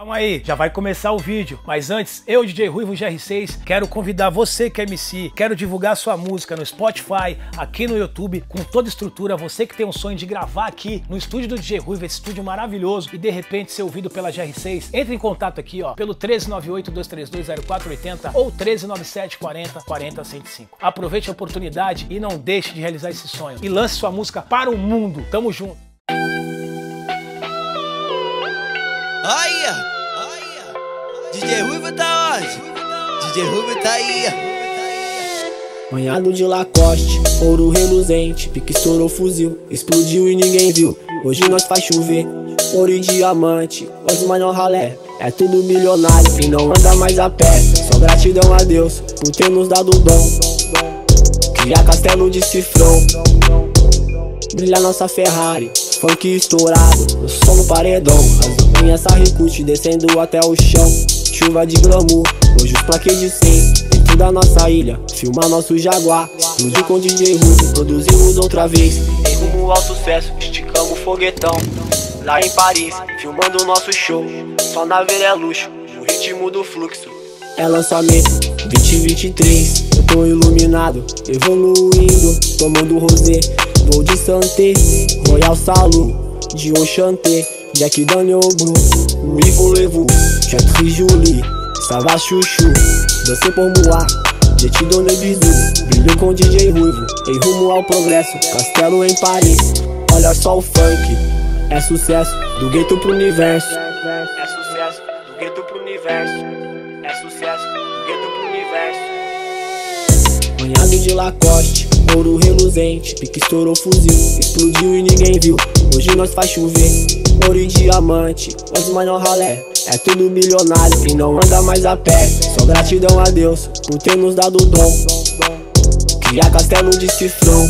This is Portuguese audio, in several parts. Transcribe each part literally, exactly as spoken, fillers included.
Calma aí, já vai começar o vídeo, mas antes, eu, D J Ruivo G R seis, quero convidar você que é M C, quero divulgar sua música no Spotify, aqui no YouTube, com toda a estrutura, você que tem um sonho de gravar aqui no estúdio do D J Ruivo, esse estúdio maravilhoso, e de repente ser ouvido pela G R seis, entre em contato aqui, ó, pelo treze nove oito, dois três dois, zero quatro oito zero ou treze nove sete, quarenta, quarenta, cento e cinco. Aproveite a oportunidade e não deixe de realizar esse sonho, e lance sua música para o mundo. Tamo junto! Olha, olha, D J Ruivo tá onde? D J Ruivo tá aí. Banhado de Lacoste, ouro reluzente, pique estourou fuzil, explodiu e ninguém viu. Hoje nós faz chover, ouro e diamante, os maior ralé. É tudo milionário e não anda mais a pé. Só gratidão a Deus por ter nos dado o dom. Criar castelo de cifrão, brilha nossa Ferrari, funk estourado, no som no paredão. As essa Ricute descendo até o chão, chuva de glamour, hoje os plaquês de cem. Dentro da nossa ilha, filma nosso Jaguar. Explodiu com D J Ruivo, produzimos outra vez. Em rumo ao sucesso, esticamos foguetão. Lá em Paris, filmando o nosso show. Só na ver é luxo, no ritmo do fluxo. É lançamento, vinte vinte e três. Eu tô iluminado, evoluindo, tomando rosé. Vou de Santé, Royal Salu, de Oxanté, Jack Daniel Blue, o Ivo Levo, Chatri Julie, Sava Chuchu, Dancei por Moá, Jet Donne Bizu, brilho com D J Ruivo, em rumo ao progresso, castelo em Paris. Olha só o funk, é sucesso, do gueto pro universo. É sucesso, do gueto pro universo. É sucesso, do gueto pro universo. Banhado de Lacoste, ouro reluzente, pique estourou fuzil, explodiu e ninguém viu. Hoje nós faz chover, ouro e diamante, os maior ralé. É tudo milionário e não anda mais a pé. Só gratidão a Deus por ter nos dado o dom. Criar castelo de cifrão,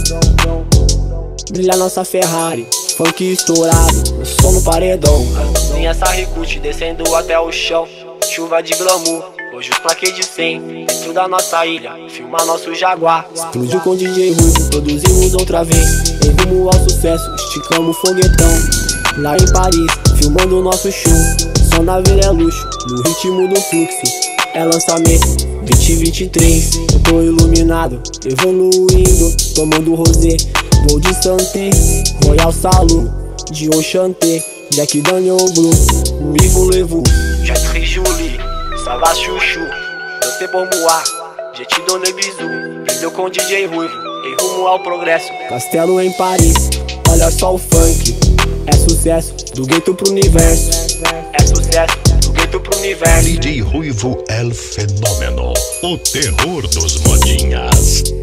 brilha nossa Ferrari, funk estourado, no som no paredão. Tem essa Ricute descendo até o chão, chuva de glamour, hoje os plaquês de cem. Dentro da nossa ilha, filma nosso Jaguar. Explodiu com D J Ruivo, produzimos outra vez. Em rumo ao sucesso, esticamos foguetão. Lá em Paris, filmando o nosso show. Só na ver é luxo, no ritmo do fluxo. É lançamento, vinte vinte e três. Eu tô iluminado, evoluindo, tomando rosé. Vou de Santé, Royal Salu, de Oxanté, Jack Daniel Blue, o Ivo Levo, Chatri Julie, Sava Chuchu, Dancei por Moá, Jet Donne Bizu, brilhou com D J Ruivo, em rumo ao progresso, castelo em Paris. Olha só o funk, é sucesso, do gueto pro universo. É sucesso, do gueto pro universo. D J Ruivo é o fenômeno, o terror dos modinhas.